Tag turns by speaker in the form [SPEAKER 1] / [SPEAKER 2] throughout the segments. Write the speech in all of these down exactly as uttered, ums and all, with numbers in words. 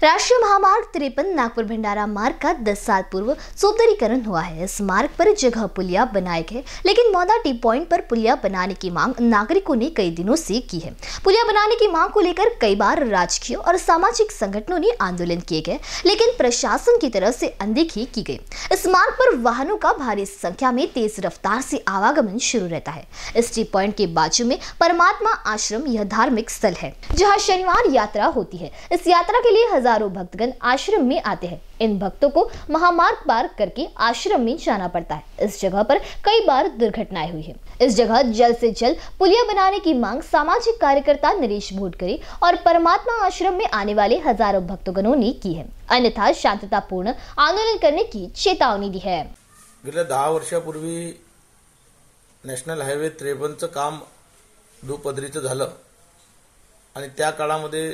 [SPEAKER 1] राष्ट्रीय महामार्ग तिरपन नागपुर भंडारा मार्ग का दस साल पूर्व सुंदरीकरण हुआ है। इस मार्ग पर जगह पुलिया बनाए गए, लेकिन मौदा टी पॉइंट पर पुलिया बनाने की मांग नागरिकों ने कई दिनों से की है। पुलिया बनाने की मांग को लेकर कई बार राजकीय और सामाजिक संगठनों ने आंदोलन किए गए, लेकिन प्रशासन की तरफ से अनदेखी की गई। इस मार्ग पर वाहनों का भारी संख्या में तेज रफ्तार से आवागमन शुरू रहता है। इस टी पॉइंट के बाजू में परमात्मा आश्रम यह धार्मिक स्थल है, जहाँ शनिवार यात्रा होती है। इस यात्रा के लिए हजारों भक्तगण आश्रम में आते हैं। इन भक्तों को महामार्ग पार करके आश्रम में जाना पड़ता है। इस जगह पर कई बार दुर्घटनाएं हुई है। इस जगह जल्द से जल्द पुलिया बनाने की मांग सामाजिक कार्यकर्ता नरेश भोटकरे और परमात्मा आश्रम में आने वाले हजारों भक्तगणों ने की है, अन्यथा शांततापूर्ण आंदोलन करने की चेतावनी दी है।
[SPEAKER 2] गेल्या दहा वर्षापूर्वी नॅशनल हायवे त्रेपन्नचं काम दुपदरीचं झालं आणि त्या काळामध्ये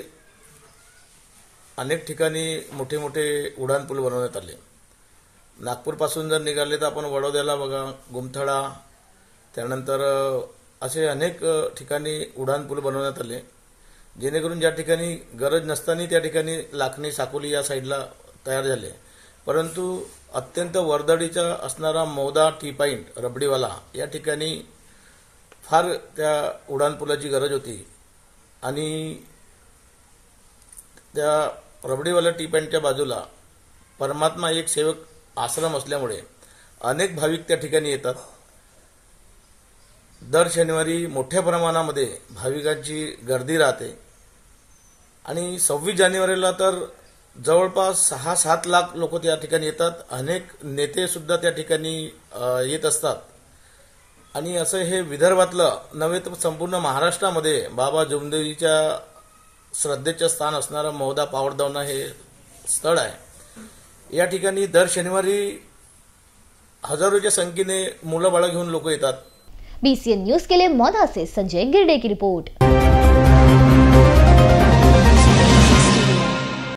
[SPEAKER 2] अनेक ठिकाणी मोठे मोठे उड्डाणपूल बनवण्यात आले। नागपूरपासून जर निघाले तर आपण वडोद्याला बघा, गुमथळा, त्यानंतर असे अनेक ठिकाणी उड्डाणपूल बनवण्यात आले, जेणेकरून ज्या ठिकाणी गरज नसताना त्या ठिकाणी लाखनी, साकोली या साईडला तयार झाले। परंतु अत्यंत वर्दळीचा असणारा मौदा टी पॉइंट रबडीवाला या ठिकाणी फार त्या उड्डाणपुलाची गरज होती आणि त्या रबडीवाला टी पॉइंटच्या बाजूला परमात्मा एक सेवक आश्रम असल्यामुळे अनेक भाविक त्या ठिकाणी येतात। दर शनिवारी मोठ्या प्रमाणामध्ये भाविकांची गर्दी राहते आणि सव्वीस जानेवारीला तर जवळपास सहा सात लाख लोक त्या ठिकाणी येतात। अनेक नेते सुद्धा त्या ठिकाणी येत असतात आणि असं हे विदर्भातलं नव्हे तर संपूर्ण महाराष्ट्रामध्ये बाबा जुमदेवीच्या श्रद्धेचे स्थान असणारा मौदा पावडदावना हे स्थळ आहे। या ठिकाणी दर शनिवारी हजारोच्या संख्येने मुलं बाळ घेऊन लोक येतात।
[SPEAKER 1] बीसीएन न्यूज के लिए मौदा से संजय गिरडे की रिपोर्ट।